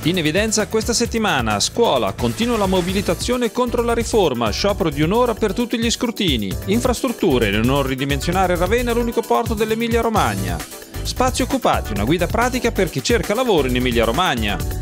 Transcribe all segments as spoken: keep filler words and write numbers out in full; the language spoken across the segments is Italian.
In evidenza questa settimana, scuola, continua la mobilitazione contro la riforma, sciopero di un'ora per tutti gli scrutini. Infrastrutture, non ridimensionare Ravenna, l'unico porto dell'Emilia Romagna. Spazi occupati, una guida pratica per chi cerca lavoro in Emilia Romagna.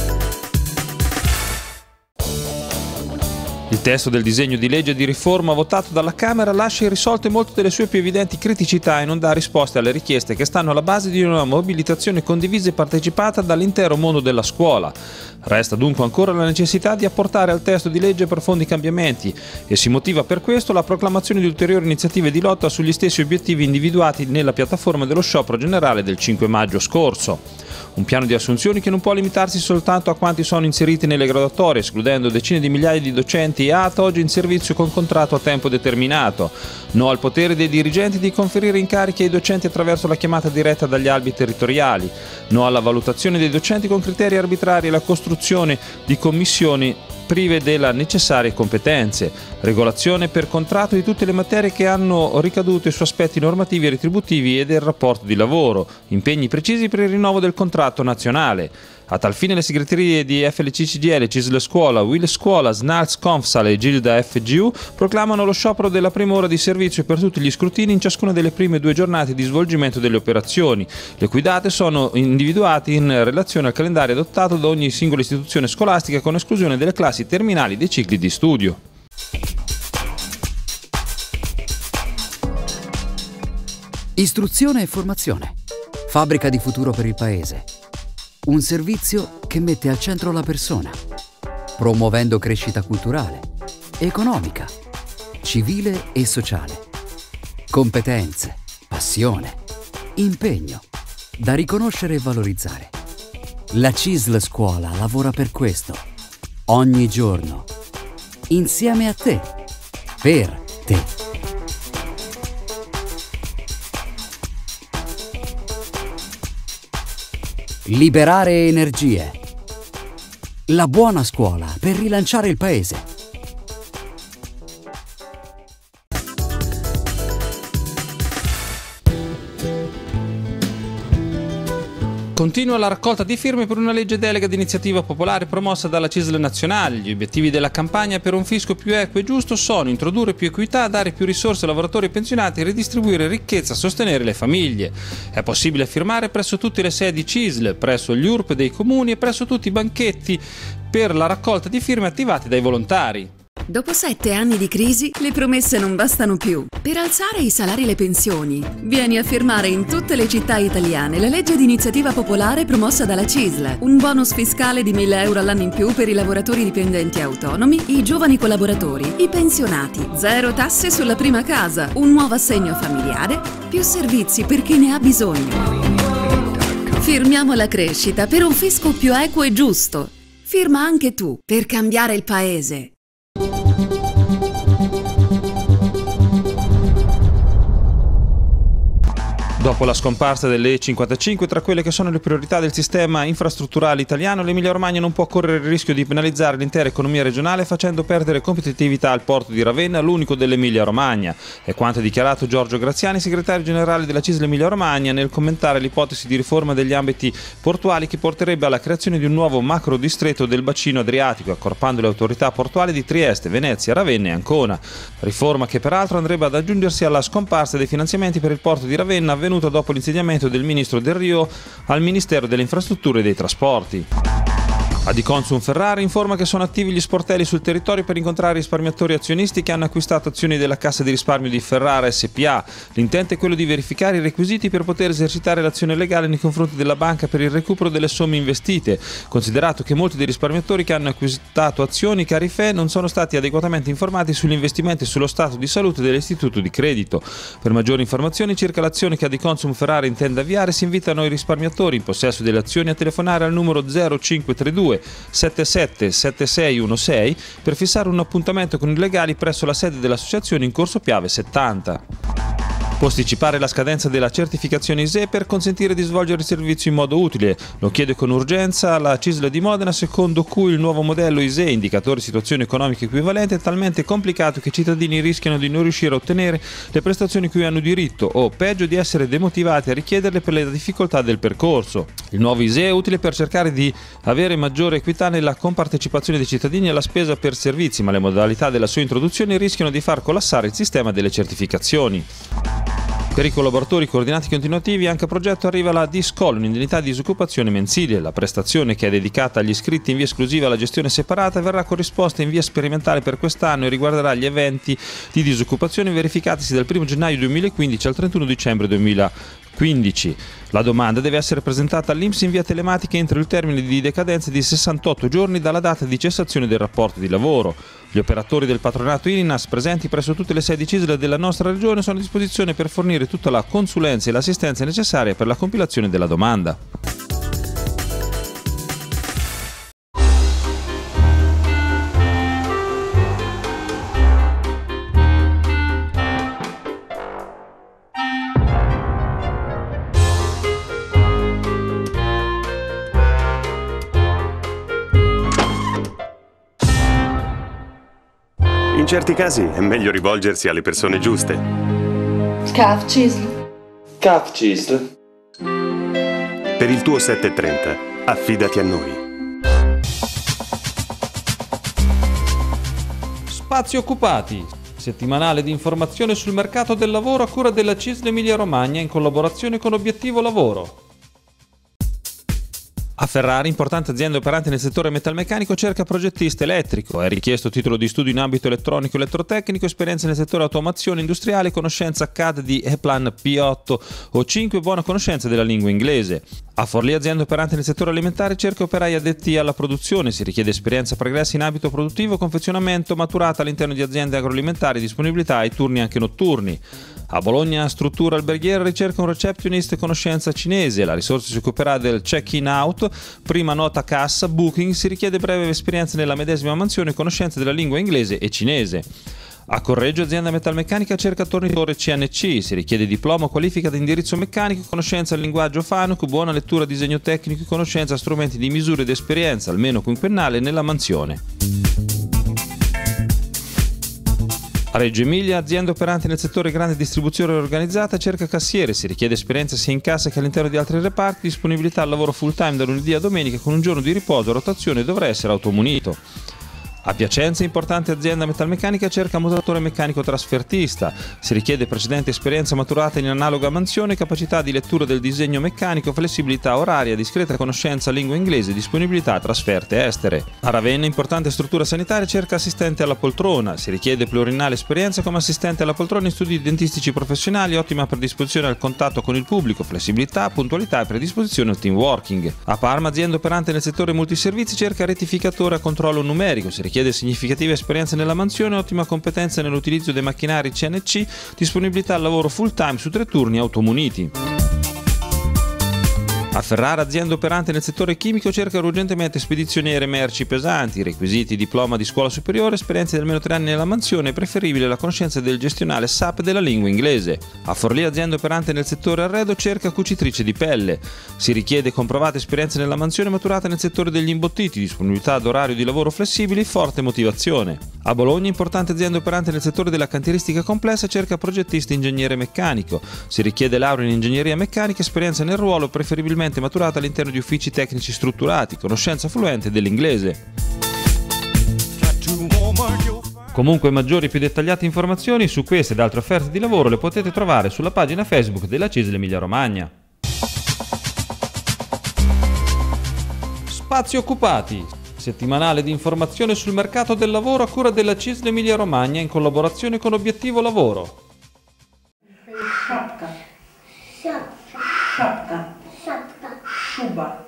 Il testo del disegno di legge di riforma votato dalla Camera lascia irrisolte molte delle sue più evidenti criticità e non dà risposte alle richieste che stanno alla base di una mobilitazione condivisa e partecipata dall'intero mondo della scuola. Resta dunque ancora la necessità di apportare al testo di legge profondi cambiamenti e si motiva per questo la proclamazione di ulteriori iniziative di lotta sugli stessi obiettivi individuati nella piattaforma dello sciopero generale del cinque maggio scorso. Un piano di assunzioni che non può limitarsi soltanto a quanti sono inseriti nelle graduatorie, escludendo decine di migliaia di docenti e A T oggi in servizio con contratto a tempo determinato. No al potere dei dirigenti di conferire incarichi ai docenti attraverso la chiamata diretta dagli albi territoriali. No alla valutazione dei docenti con criteri arbitrari e la costruzione di commissioni prive delle necessarie competenze, regolazione per contratto di tutte le materie che hanno ricadute su aspetti normativi e retributivi e del rapporto di lavoro, impegni precisi per il rinnovo del contratto nazionale. A tal fine le segreterie di F L C C G L, CISL Scuola, Will Scuola, SNALS Confsal e Gilda F G U proclamano lo sciopero della prima ora di servizio per tutti gli scrutini in ciascuna delle prime due giornate di svolgimento delle operazioni, le cui date sono individuate in relazione al calendario adottato da ogni singola istituzione scolastica con esclusione delle classi terminali dei cicli di studio. Istruzione e formazione. Fabbrica di futuro per il Paese. Un servizio che mette al centro la persona, promuovendo crescita culturale, economica, civile e sociale. Competenze, passione, impegno, da riconoscere e valorizzare. La CISL Scuola lavora per questo, ogni giorno, insieme a te, per te. Liberare energie. La buona scuola per rilanciare il Paese. Continua la raccolta di firme per una legge delega di iniziativa popolare promossa dalla CISL nazionale. Gli obiettivi della campagna per un fisco più equo e giusto sono introdurre più equità, dare più risorse ai lavoratori e pensionati, redistribuire ricchezza, sostenere le famiglie. È possibile firmare presso tutte le sedi CISL, presso gli U R P dei comuni e presso tutti i banchetti per la raccolta di firme attivati dai volontari. Dopo sette anni di crisi, le promesse non bastano più. Per alzare i salari e le pensioni, vieni a firmare in tutte le città italiane la legge di iniziativa popolare promossa dalla CISL. Un bonus fiscale di mille euro all'anno in più per i lavoratori dipendenti autonomi, i giovani collaboratori, i pensionati. Zero tasse sulla prima casa, un nuovo assegno familiare, più servizi per chi ne ha bisogno. Firmiamo la crescita per un fisco più equo e giusto. Firma anche tu per cambiare il Paese. Dopo la scomparsa delle E cinquantacinque, tra quelle che sono le priorità del sistema infrastrutturale italiano, l'Emilia Romagna non può correre il rischio di penalizzare l'intera economia regionale facendo perdere competitività al porto di Ravenna, l'unico dell'Emilia Romagna. È quanto ha dichiarato Giorgio Graziani, segretario generale della CISL Emilia Romagna, nel commentare l'ipotesi di riforma degli ambiti portuali che porterebbe alla creazione di un nuovo macro distretto del bacino adriatico, accorpando le autorità portuali di Trieste, Venezia, Ravenna e Ancona. Riforma che peraltro andrebbe ad aggiungersi alla scomparsa dei finanziamenti per il porto di Ravenna avvenuta dopo l'insediamento del ministro Del Rio al Ministero delle Infrastrutture e dei Trasporti. Adiconsum Ferrara informa che sono attivi gli sportelli sul territorio per incontrare risparmiatori azionisti che hanno acquistato azioni della Cassa di risparmio di Ferrara S P A. L'intento è quello di verificare i requisiti per poter esercitare l'azione legale nei confronti della banca per il recupero delle somme investite, considerato che molti dei risparmiatori che hanno acquistato azioni Carifè non sono stati adeguatamente informati sugli investimenti e sullo stato di salute dell'istituto di credito. Per maggiori informazioni circa l'azione che Adiconsum Ferrara intende avviare, si invitano i risparmiatori in possesso delle azioni a telefonare al numero zero cinque tre due sette sette sette sei uno sei per fissare un appuntamento con i legali presso la sede dell'associazione in Corso Piave settanta. Posticipare la scadenza della certificazione I S E E per consentire di svolgere il servizio in modo utile. Lo chiede con urgenza la C I S L di Modena, secondo cui il nuovo modello I S E E, indicatore situazione economica equivalente, è talmente complicato che i cittadini rischiano di non riuscire a ottenere le prestazioni cui hanno diritto o, peggio, di essere demotivati a richiederle per le difficoltà del percorso. Il nuovo I S E E è utile per cercare di avere maggiore equità nella compartecipazione dei cittadini alla spesa per servizi, ma le modalità della sua introduzione rischiano di far collassare il sistema delle certificazioni. Per i collaboratori coordinati continuativi, anche a progetto, arriva la DISCOL, un'indennità di disoccupazione mensile. La prestazione, che è dedicata agli iscritti in via esclusiva alla gestione separata, verrà corrisposta in via sperimentale per quest'anno e riguarderà gli eventi di disoccupazione verificatisi dal primo gennaio duemilaquindici al trentuno dicembre duemilaquindici. La domanda deve essere presentata all'I N P S in via telematica entro il termine di decadenza di sessantotto giorni dalla data di cessazione del rapporto di lavoro. Gli operatori del patronato I N A S presenti presso tutte le sedi C I S L della nostra regione sono a disposizione per fornire tutta la consulenza e l'assistenza necessaria per la compilazione della domanda. In certi casi è meglio rivolgersi alle persone giuste. C A F C I S L. C A F C I S L. Per il tuo sette trenta, affidati a noi. Spazi Occupati, settimanale di informazione sul mercato del lavoro a cura della C I S L Emilia Romagna in collaborazione con Obiettivo Lavoro. A Ferrari, importante azienda operante nel settore metalmeccanico, cerca progettista elettrico. È richiesto titolo di studio in ambito elettronico elettrotecnico, esperienza nel settore automazione industriale, conoscenza C A D di E-Plan P otto o cinque e buona conoscenza della lingua inglese. A Forlì, azienda operante nel settore alimentare, cerca operai addetti alla produzione. Si richiede esperienza pregressa in ambito produttivo, confezionamento, maturata all'interno di aziende agroalimentari, disponibilità ai turni anche notturni. A Bologna, struttura alberghiera ricerca un receptionist conoscenza cinese. La risorsa si occuperà del check-in out, prima nota cassa, booking. Si richiede breve esperienza nella medesima mansione e conoscenza della lingua inglese e cinese. A Correggio, azienda metalmeccanica cerca tornitore C N C. Si richiede diploma, qualifica di indirizzo meccanico, conoscenza del linguaggio FANUC, buona lettura disegno tecnico e conoscenza strumenti di misura ed esperienza, almeno quinquennale, nella mansione. A Reggio Emilia, azienda operante nel settore grande distribuzione organizzata, cerca cassiere. Si richiede esperienza sia in cassa che all'interno di altri reparti, disponibilità al lavoro full time da lunedì a domenica con un giorno di riposo, rotazione, dovrà essere automunito. A Piacenza, importante azienda metalmeccanica, cerca mutatore meccanico trasfertista. Si richiede precedente esperienza maturata in analoga mansione, capacità di lettura del disegno meccanico, flessibilità oraria, discreta conoscenza lingua inglese, disponibilità a trasferte estere. A Ravenna, importante struttura sanitaria, cerca assistente alla poltrona. Si richiede pluriennale esperienza come assistente alla poltrona in studi dentistici professionali, ottima predisposizione al contatto con il pubblico, flessibilità, puntualità e predisposizione al team working. A Parma, azienda operante nel settore multiservizi, cerca rettificatore a controllo numerico. Si richiede Chiede significativa esperienza nella mansione, ottima competenza nell'utilizzo dei macchinari C N C, disponibilità al lavoro full time su tre turni automuniti. A Ferrara, azienda operante nel settore chimico, cerca urgentemente spedizioniere merci pesanti. Requisiti: diploma di scuola superiore, esperienza di almeno tre anni nella mansione, preferibile la conoscenza del gestionale S A P della lingua inglese. A Forlì, azienda operante nel settore arredo, cerca cucitrice di pelle. Si richiede comprovata esperienza nella mansione maturata nel settore degli imbottiti, disponibilità ad orario di lavoro flessibili, forte motivazione. A Bologna, importante azienda operante nel settore della cantieristica complessa, cerca progettista ingegnere meccanico. Si richiede laurea in ingegneria meccanica, esperienza nel ruolo, preferibilmente maturata all'interno di uffici tecnici strutturati, conoscenza fluente dell'inglese. Comunque, maggiori e più dettagliate informazioni su queste ed altre offerte di lavoro le potete trovare sulla pagina Facebook della C I S L Emilia Romagna. Spazi Occupati, settimanale di informazione sul mercato del lavoro a cura della C I S L Emilia Romagna in collaborazione con Obiettivo Lavoro. Шапка. Шапка. Шапка. Шуба.